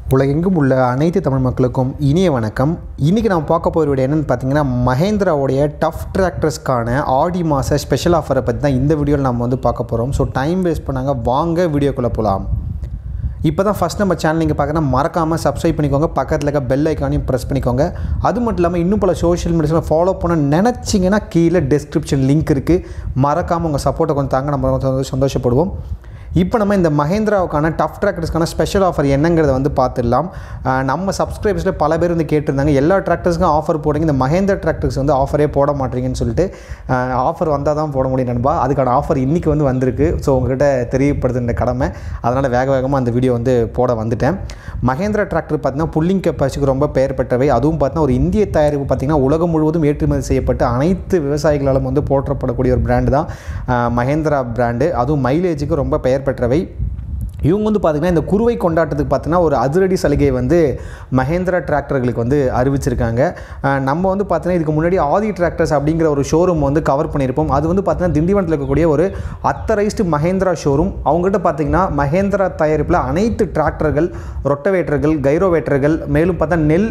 உலகெங்கும் உள்ள அனைத்து தமிழ் மக்களுக்கும் இனிய வணக்கம். இன்றைக்கி நம்ம பார்க்க போகிற வீடியோ என்னென்னு பார்த்தீங்கன்னா, மஹேந்திராவுடைய டஃப் டிராக்டர்ஸ்க்கான ஆடி மாத ஸ்பெஷல் ஆஃபரை பற்றி தான் இந்த வீடியோவில் நம்ம வந்து பார்க்க போகிறோம். ஸோ டைம் வேஸ்ட் பண்ணாங்க, வாங்க வீடியோக்குள்ளே போகலாம். இப்போ தான் ஃபஸ்ட் நம்ம சேனல் நீங்கள் பார்க்கணும், மறக்காமல் சப்ஸ்கிரைப் பண்ணிக்கோங்க, பக்கத்தில் இருக்க பெல் ஐக்கானையும் ப்ரெஸ் பண்ணிக்கோங்க. அது மட்டும் இல்லாமல் இன்னும் பல சோஷியல் மீடியாஸில் ஃபாலோ பண்ண நினச்சிங்கன்னா கீழே டிஸ்கிரிப்ஷன் லிங்க் இருக்குது, மறக்காமல் உங்கள் சப்போர்ட்டை கொஞ்சம் தாங்க, நம்ம சந்தோஷப்படுவோம். இப்போ நம்ம இந்த மஹேந்திராவுக்கான டஃப் டிராக்டர்ஸ்க்கான ஸ்பெஷல் ஆஃபர் என்னங்கிறத வந்து பார்த்துடலாம். நம்ம சப்ஸ்கிரைபர்ஸில் பல பேர் வந்து கேட்டிருந்தாங்க, எல்லா டிராக்டர்ஸுக்கும் ஆஃபர் போடுங்க, இந்த மஹேந்திரா டிராக்டர்ஸ் வந்து ஆஃபரே போட மாட்டீங்கன்னு சொல்லிட்டு. ஆஃபர் வந்தால் தான் போட முடியும் நண்பா. அதுக்கான ஆஃபர் இன்றைக்கி வந்து வந்திருக்கு. ஸோ உங்கள்கிட்ட தெரியப்படுத்துகிற கடமை, அதனால் வேகமாக அந்த வீடியோ வந்து போட வந்துட்டேன். மஹேந்திரா டிராக்டர் பார்த்திங்கன்னா புல்லிங் கெப்பாசிட்டிக்கு ரொம்ப பெயர் பெற்றவை. அதுவும் பார்த்தீங்கன்னா ஒரு இந்திய தயாரிப்பு, பார்த்திங்கன்னா உலகம் முழுவதும் ஏற்றுமதி செய்யப்பட்டு அனைத்து விவசாயிகளாலும் வந்து போற்றப்படக்கூடிய ஒரு பிராண்டு தான் மஹேந்திரா பிராண்டு. அதுவும் மைலேஜுக்கு ரொம்ப பெயர் பெற்றவை. இவங்க வந்து பார்த்திங்கன்னா இந்த குருவை கொண்டாட்டத்துக்கு பார்த்திங்கன்னா ஒரு அதிரடி சலுகையை வந்து மஹேந்திரா டிராக்டர்களுக்கு வந்து அறிவிச்சிருக்காங்க. நம்ம வந்து பார்த்திங்கன்னா இதுக்கு முன்னாடி ஆதி டிராக்டர்ஸ் அப்படிங்கிற ஒரு ஷோரூம் வந்து கவர் பண்ணியிருப்போம். அது வந்து பார்த்திங்கன்னா திண்டிவனத்தில் இருக்கக்கூடிய ஒரு அத்தரைஸ்டு மஹேந்திரா ஷோரூம். அவங்ககிட்ட பார்த்திங்கன்னா மஹேந்திரா தயாரிப்பில் அனைத்து டிராக்டர்கள், ரொட்டவேட்டர்கள், கைரோவேட்டர்கள், மேலும் பார்த்தா நெல்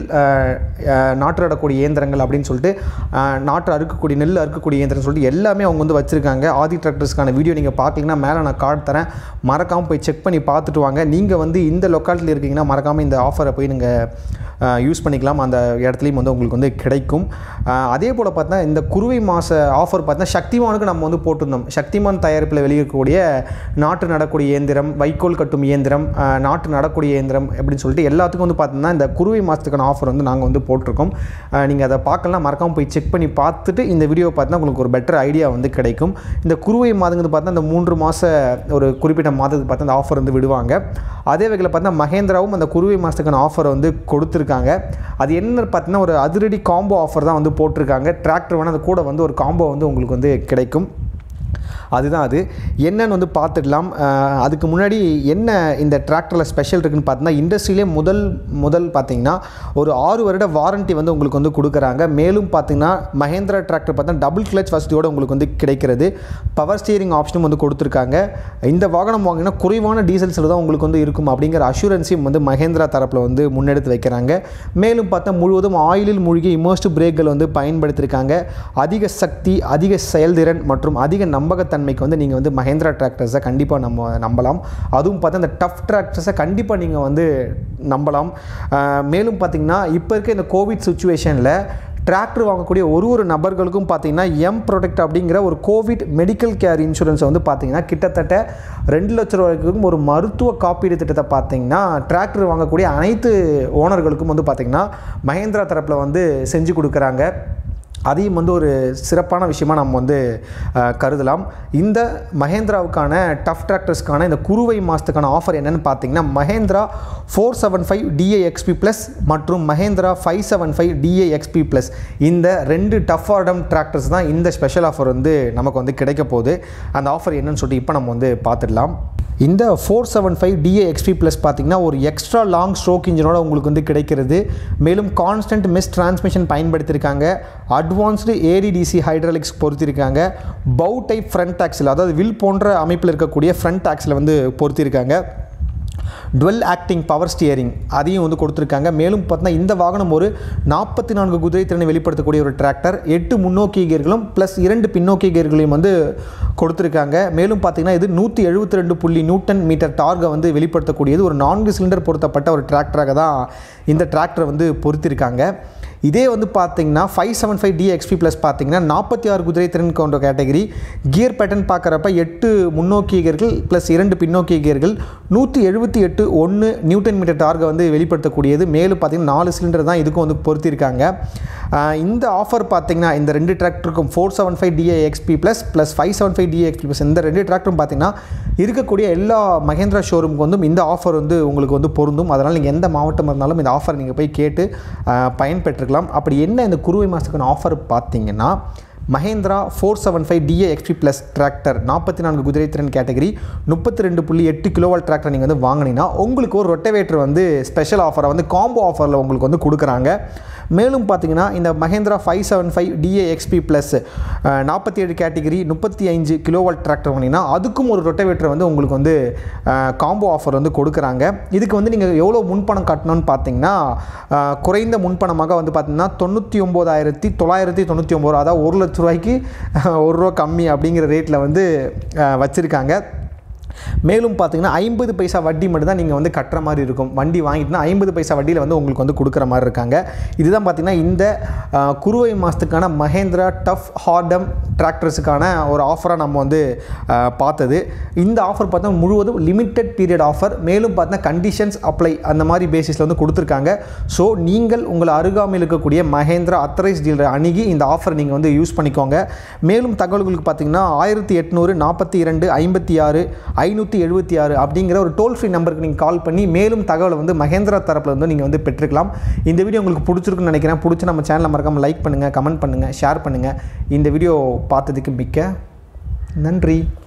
நாற்று நடக்கூடிய இயந்திரங்கள் அப்படின்னு சொல்லிட்டு நாற்று அறுக்கக்கூடிய நெல் அறுக்கக்கூடிய இயந்திரம் சொல்லிட்டு எல்லாமே அவங்க வந்து வச்சுருக்காங்க. ஆதி டிராக்டர்ஸ்க்கான வீடியோ நீங்கள் பார்க்கலீங்கன்னா மேலே நான் கார்டு தரேன், மறக்காமல் போய் செக் பண்ணி பார்த்துட்டு வாங்க. நீங்கள் வந்து இந்த லொக்காலிட்டியில் இருக்கீங்கன்னா மறக்காமல் இந்த ஆஃபரை போய் நீங்கள் யூஸ் பண்ணிக்கலாம். அந்த இடத்துலையும் வந்து உங்களுக்கு வந்து கிடைக்கும். அதே போல் பார்த்தா இந்த குருவை மாத ஆஃபர் பார்த்தா சக்திமானுக்கு நம்ம வந்து போட்டிருந்தோம். சக்திமான் தயாரிப்பில் வெளியிருக்கக்கூடிய நாட்டு நடக்கூடிய இயந்திரம், வைக்கோல் கட்டும் இயந்திரம், நாட்டு நடக்கூடிய இயந்திரம் அப்படின்னு சொல்லிட்டு எல்லாத்துக்கும் வந்து பார்த்தீங்கன்னா இந்த குருவை மாதத்துக்கான ஆஃபர் வந்து நாங்கள் வந்து போட்டிருக்கோம். நீங்கள் அதை பார்க்கலாம், மறக்காமல் போய் செக் பண்ணி பார்த்துட்டு இந்த வீடியோ பார்த்தா உங்களுக்கு ஒரு பெட்டர் ஐடியா வந்து கிடைக்கும். இந்த குருவை மாதங்கிறது பார்த்தா இந்த 3 மாத ஒரு குறிப்பிட்ட மாதத்துக்கு பார்த்தா அந்த ஆஃபர் வந்து விடுவாங்க. அதே வகையில் பார்த்தா மஹேந்திராவும் அந்த குருவை மாதத்துக்கான ஆஃபரை வந்து கொடுத்துருக்காங்க. அது என்ன பார்த்தீங்கன்னா ஒரு அதிரடி காம்போ ஆஃபர் தான் வந்து போட்டிருக்காங்க. டிராக்டர் வேணால் அது கூட வந்து ஒரு காம்போ வந்து உங்களுக்கு வந்து கிடைக்கும். அதுதான் அது என்னன்னு வந்து பார்த்துடலாம். அதுக்கு முன்னாடி என்ன இந்த டிராக்டரில் ஸ்பெஷல் இருக்குதுன்னு பார்த்தீங்கன்னா, இண்டஸ்ட்ரியிலே முதல் பார்த்திங்கன்னா ஒரு 6 வருட வாரண்ட்டி வந்து உங்களுக்கு வந்து கொடுக்குறாங்க. மேலும் பார்த்திங்கன்னா மஹேந்திரா டிராக்டர் பார்த்தா டபுள் கிளச் வசதியோடு உங்களுக்கு வந்து கிடைக்கிறது. பவர் ஸ்டியரிங் ஆப்ஷனும் வந்து கொடுத்துருக்காங்க. இந்த வாகனம் வாங்கினா குறைவான டீசல் செலவு தான் உங்களுக்கு வந்து இருக்கும் அப்படிங்கிற அஷூரன்ஸையும் வந்து மஹேந்திரா தரப்பில் வந்து முன்னெடுத்து வைக்கிறாங்க. மேலும் பார்த்தா முழுவதும் ஆயிலில் மூழ்கி இமர்ஸ்டு பிரேக்குகள் வந்து பயன்படுத்தியிருக்காங்க. அதிக சக்தி, அதிக செயல்திறன் மற்றும் அதிக நம்பகத்தன்மைக்கு வந்து நீங்கள் வந்து மஹேந்திரா டிராக்டர்ஸை கண்டிப்பாக நம்பலாம். அதுவும் பார்த்தா இந்த டஃப் டிராக்டர்ஸை கண்டிப்பாக நீங்கள் வந்து நம்பலாம். மேலும் பார்த்திங்கன்னா இப்போ இருக்க இந்த கோவிட் சுச்சுவேஷனில் டிராக்டர் வாங்கக்கூடிய ஒரு நபர்களுக்கும் பார்த்திங்கன்னா ப்ரொடெக்ட் அப்படிங்கிற ஒரு கோவிட் மெடிக்கல் கேர் இன்சூரன்ஸை வந்து பார்த்திங்கன்னா கிட்டத்தட்ட 2 லட்ச ரூபாய்க்கும் ஒரு மருத்துவ காப்பீடு திட்டத்தை பார்த்திங்கன்னா டிராக்டர் வாங்கக்கூடிய அனைத்து ஓனர்களுக்கும் வந்து பார்த்திங்கன்னா மஹேந்திரா தரப்பில் வந்து செஞ்சு கொடுக்குறாங்க. அதையும் வந்து ஒரு சிறப்பான விஷயமாக நம்ம வந்து கருதலாம். இந்த மஹேந்திராவுக்கான டஃப் டிராக்டர்ஸ்க்கான இந்த குருவை மாதத்துக்கான ஆஃபர் என்னென்னு பார்த்தீங்கன்னா, மஹேந்திரா 475 DAXP+ மற்றும் மஹேந்திரா 575 DAXP+, இந்த 2 டஃப் ஆர்டம் டிராக்டர்ஸ் தான் இந்த ஸ்பெஷல் ஆஃபர் வந்து நமக்கு வந்து கிடைக்க போகுது. அந்த ஆஃபர் என்னன்னு சொல்லிட்டு இப்போ நம்ம வந்து பார்த்துடலாம். இந்த 475 DAXP+ பார்த்திங்கன்னா ஒரு எக்ஸ்ட்ரா லாங் ஸ்ட்ரோக் இன்ஜினோட உங்களுக்கு வந்து கிடைக்கிறது. மேலும் கான்ஸ்டன்ட் மிஸ் டிரான்ஸ்மிஷன் பயன்படுத்தியிருக்காங்க. அட்வான்ஸ்டு ADDC ஹைட்ராலிக்ஸ் பொருத்திருக்காங்க. பவு டைப் ஃப்ரண்ட் ஆக்சில், அதாவது வில் போன்ற அமைப்பில் இருக்கக்கூடிய ஃப்ரண்ட் ஆக்சில் வந்து பொருத்திருக்காங்க. டுவெல் ஆக்டிங் பவர் ஸ்டியரிங் அதையும் வந்து கொடுத்துருக்காங்க. மேலும் பார்த்தீங்கன்னா இந்த வாகனம் ஒரு 44 குதிரை திறனை வெளிப்படுத்தக்கூடிய ஒரு டிராக்டர். 8 முன்னோக்கி கியர்களும் ப்ளஸ் 2 பின்னோக்கி கியர்களையும் வந்து கொடுத்துருக்காங்க. மேலும் பார்த்திங்கன்னா இது 172 நியூட்டன் மீட்டர் டார்கை வந்து வெளிப்படுத்தக்கூடியது. ஒரு 4 சிலிண்டர் பொருத்தப்பட்ட ஒரு டிராக்டராக தான் இந்த டிராக்டரை வந்து பொருத்திருக்காங்க. இதே வந்து பார்த்திங்கன்னா 575 DAXP+ பார்த்திங்கன்னா 46 குதிரை திறன் கொண்ட கேட்டகரி. கியர் பேட்டர்ன் பார்க்குறப்ப 8 முன்னோக்கி கியர்கள் ப்ளஸ் 2 பின்னோக்கி கியர்கள், 178 நியூட்டன் மீட்டர் டார்கை வந்து வெளிப்படுத்தக்கூடியது. மேலும் பார்த்திங்கன்னா 4 சிலிண்டர் தான் இதுக்கும் வந்து பொருத்திருக்காங்க. இந்த ஆஃபர் பார்த்திங்கன்னா இந்த 2 டிராக்டருக்கும் 475 DAXP+ ப்ளஸ் 575 DAXP+, இந்த 2 டிராக்டரும் பார்த்திங்கன்னா இருக்கக்கூடிய எல்லா மஹேந்திரா ஷோரூமுக்கு வந்து இந்த ஆஃபர் வந்து உங்களுக்கு வந்து பொருந்தும். அதனால் நீங்கள் எந்த மாவட்டம் இருந்தாலும் இந்த ஆஃபர் நீங்கள் போய் கேட்டு பயன்பெற்றுக்கலாம். அப்படி என்ன இந்த குருவை மாதத்துக்கான ஆஃபர் பார்த்திங்கன்னா, Mahindra 475 DA XP plus tractor 44 குதிரை திறன் கேட்டகரி 32.8 கிலோவாட் டிராக்டர் நீங்கள் வந்து வாங்கினீங்கன்னா உங்களுக்கு ஒரு ரொட்டவேட்டர் வந்து ஸ்பெஷல் ஆஃபரை வந்து காம்போ ஆஃபரில் உங்களுக்கு வந்து கொடுக்குறாங்க. மேலும் பார்த்தீங்கன்னா இந்த Mahindra 575 DA XP plus 47 category 35 kilowatt tractor வாங்கினீங்கன்னா அதுக்கும் ஒரு ரொட்டவேட்டர் வந்து உங்களுக்கு வந்து காம்போ ஆஃபர் வந்து கொடுக்குறாங்க. இதுக்கு வந்து நீங்கள் எவ்வளோ முன்பணம் கட்டணும்னு பார்த்தீங்கன்னா குறைந்த முன்பணமாக வந்து பார்த்தீங்கன்னா 99,999 அதாவது 1 லட்ச ரூபாய்க்கு 1 ரூபா கம்மி அப்படிங்கிற ரேட்டில் வந்து வச்சுருக்காங்க. மேலும் பார்த்தீங்கன்னா 50 பைசா வட்டி மட்டும் தான் நீங்கள் வந்து கட்டுற மாதிரி இருக்கும். வண்டி வாங்கிட்டுனா 50 பைசா வட்டியில் வந்து உங்களுக்கு வந்து கொடுக்குற மாதிரி இருக்காங்க. இதுதான் பார்த்தீங்கன்னா இந்த குருவை மாதத்துக்கான மஹேந்திரா டஃப் ஹார்டம் டிராக்டர்ஸுக்கான ஒரு ஆஃபராக நம்ம வந்து பார்த்தது. இந்த ஆஃபர் பார்த்தா முழுவதும் லிமிட்டட் பீரியட் ஆஃபர். மேலும் பார்த்தீங்கன்னா கண்டிஷன்ஸ் அப்ளை அந்த மாதிரி பேசிஸில் வந்து கொடுத்துருக்காங்க. ஸோ நீங்கள் உங்கள் அருகாமையில் இருக்கக்கூடிய மஹேந்திரா அத்தரைஸ் டீலரை அணுகி இந்த ஆஃபர் நீங்கள் வந்து யூஸ் பண்ணிக்கோங்க. மேலும் தகவல்களுக்கு பார்த்தீங்கன்னா 1800 42 56 576 அப்படிங்கிற ஒரு டோல் ஃப்ரீ நம்பருக்கு நீங்கள் கால் பண்ணி மேலும் தகவலை வந்து மஹேந்திரா தரப்பில் வந்து நீங்கள் வந்து பெற்றுக்கலாம். இந்த வீடியோ உங்களுக்கு பிடிச்சிருக்குன்னு நினைக்கிறேன். பிடிச்சி நம்ம சேனலை மறக்காமல் லைக் பண்ணுங்கள், கமெண்ட் பண்ணுங்கள், ஷேர் பண்ணுங்கள். இந்த வீடியோ பார்த்ததுக்கு மிக்க நன்றி.